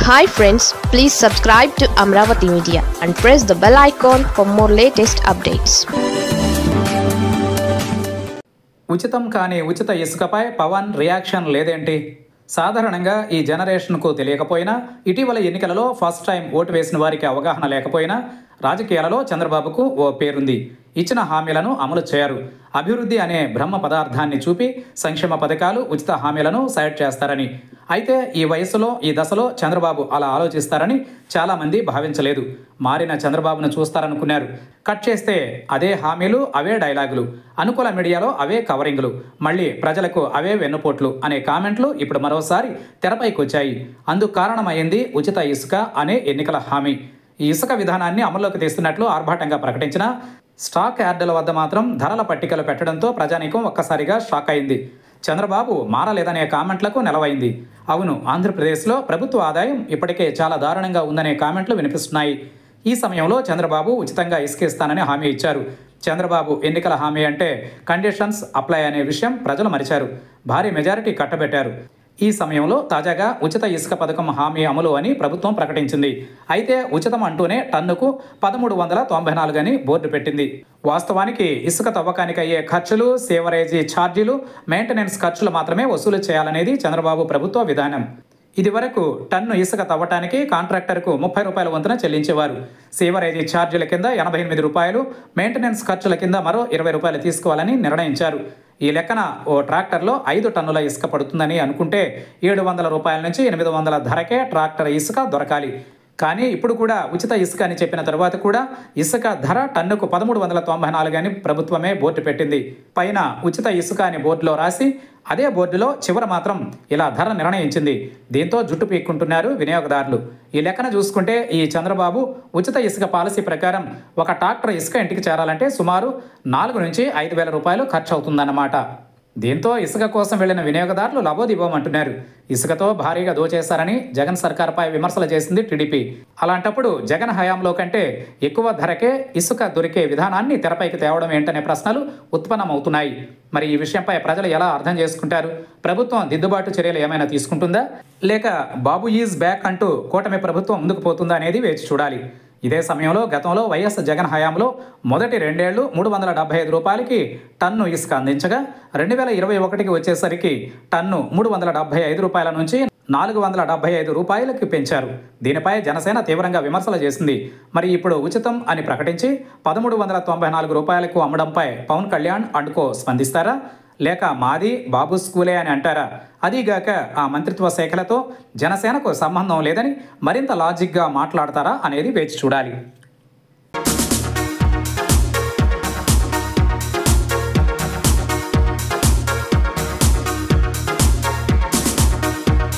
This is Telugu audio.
Hi friends, please subscribe to Amravati Media and press the bell icon for more latest updates. ఉచితం కాని ఉచిత ఇసుకపై పవన్ రియాక్షన్ లేదేంటి? సాధారణంగా ఈ జనరేషన్కు తెలియకపోయినా, ఇటీవల ఎన్నికలలో ఫస్ట్ టైం ఓటు వేసిన వారికి అవగాహన లేకపోయినా, రాజకీయాలలో చంద్రబాబుకు ఓ పేరుంది. ఇచ్చిన హామీలను అమలు చేయరు. అభివృద్ధి అనే బ్రహ్మ పదార్థాన్ని చూపి సంక్షేమ పథకాలు, ఉచిత హామీలను సైడ్ చేస్తారని. అయితే ఈ వయసులో, ఈ దశలో చంద్రబాబు అలా ఆలోచిస్తారని చాలామంది భావించలేదు. మారిన చంద్రబాబును చూస్తారనుకున్నారు. కట్ చేస్తే అదే హామీలు, అవే డైలాగులు, అనుకూల మీడియాలో అవే కవరింగ్లు, మళ్ళీ ప్రజలకు అవే వెన్నుపోట్లు అనే కామెంట్లు ఇప్పుడు మరోసారి తెరపైకి వచ్చాయి. అందుకు కారణమైంది ఉచిత ఇసుక అనే ఎన్నికల హామీ. ఈ ఇసుక విధానాన్ని అమల్లోకి తెస్తున్నట్లు ఆర్భాటంగా ప్రకటించిన స్టాక్ యార్డుల వద్ద మాత్రం ధరల పట్టికలు పెట్టడంతో ప్రజానీకం ఒక్కసారిగా షాక్ అయింది. చంద్రబాబు మారలేదనే కామెంట్లకు నెలవైంది. అవును, ఆంధ్రప్రదేశ్లో ప్రభుత్వ ఆదాయం ఇప్పటికే చాలా దారుణంగా ఉందనే కామెంట్లు వినిపిస్తున్నాయి. ఈ సమయంలో చంద్రబాబు ఉచితంగా ఇసుక ఇస్తానని హామీ ఇచ్చారు. చంద్రబాబు ఎన్నికల హామీ అంటే కండిషన్స్ అప్లై అనే విషయం ప్రజలు మరిచారు. భారీ మెజారిటీ కట్టబెట్టారు. ఈ సమయంలో తాజాగా ఉచిత ఇసుక పథకం హామీ అమలు అని ప్రభుత్వం ప్రకటించింది. అయితే ఉచితం అంటూనే టన్నుకు 1394 అని బోర్డు పెట్టింది. వాస్తవానికి ఇసుక తవ్వకానికి అయ్యే ఖర్చులు, సేవరేజీ ఛార్జీలు, మెయింటెనెన్స్ ఖర్చులు మాత్రమే వసూలు చేయాలనేది చంద్రబాబు ప్రభుత్వ విధానం. ఇదివరకు టన్ను ఇసుక తవ్వటానికి కాంట్రాక్టర్కు 30 రూపాయల వంతున చెల్లించేవారు. సేవరేజీ ఛార్జీల కింద 88 రూపాయలు, మెయింటెనెన్స్ ఖర్చుల కింద మరో 20 రూపాయలు తీసుకోవాలని నిర్ణయించారు. ఈ లెక్కన ఓ ట్రాక్టర్లో 5 టన్నుల ఇసుక పడుతుందని అనుకుంటే 700 రూపాయల నుంచి 800 ధరకే ట్రాక్టర్ ఇసుక దొరకాలి. కానీ ఇప్పుడు కూడా ఉచిత ఇసుక అని చెప్పిన తరువాత కూడా ఇసుక ధర టన్నుకు 1394 అని ప్రభుత్వమే బోర్డు పెట్టింది. పైన ఉచిత ఇసుక అని బోర్డులో రాసి, అదే బోర్డులో చివర మాత్రం ఇలా ధర నిర్ణయించింది. దీంతో జుట్టు పీక్కుంటున్నారు వినియోగదారులు. ఈ లెక్కన చూసుకుంటే ఈ చంద్రబాబు ఉచిత ఇసుక పాలసీ ప్రకారం ఒక ట్రాక్టర్ ఇసుక ఇంటికి చేరాలంటే సుమారు 4 నుంచి 5,000 రూపాయలు ఖర్చు అవుతుందన్నమాట. దీంతో ఇసుక కోసం వెళ్లిన వినియోగదారులు లబోదిబోమంటున్నారు. ఇసుకతో భారీగా దోచేశారని జగన్ సర్కార్పై విమర్శలు చేసింది టీడీపీ. అలాంటప్పుడు జగన్ హయాంలో కంటే ఎక్కువ ధరకే ఇసుక దొరికే విధానాన్ని తెరపైకి తేవడం ఏంటనే ప్రశ్నలు ఉత్పన్నమవుతున్నాయి. మరి ఈ విషయంపై ప్రజలు ఎలా అర్థం చేసుకుంటారు? ప్రభుత్వం దిద్దుబాటు చర్యలు ఏమైనా తీసుకుంటుందా, లేక బాబు ఈజ్ బ్యాక్ అంటూ కూటమి ప్రభుత్వం ముందుకు పోతుందా అనేది వేచి చూడాలి. ఇదే సమయంలో గతంలో వైఎస్ జగన్ హయాంలో మొదటి 2 ఏళ్లు 375 రూపాయలకి టన్ను ఇసుక అందించగా 2021కి వచ్చేసరికి టన్ను 375 రూపాయల నుంచి 475 రూపాయలకి పెంచారు. దీనిపై జనసేన తీవ్రంగా విమర్శలు చేసింది. మరి ఇప్పుడు ఉచితం అని ప్రకటించి 1394 రూపాయలకు అమ్మడంపై పవన్ కళ్యాణ్ అండ్కో స్పందిస్తారా, లేక మాది బాబు స్కూలే అని అంటారా? అదీగాక ఆ మంత్రిత్వ శాఖలతో జనసేనకు సంబంధం లేదని మరింత లాజిక్గా మాట్లాడతారా అనేది వేచి చూడాలి.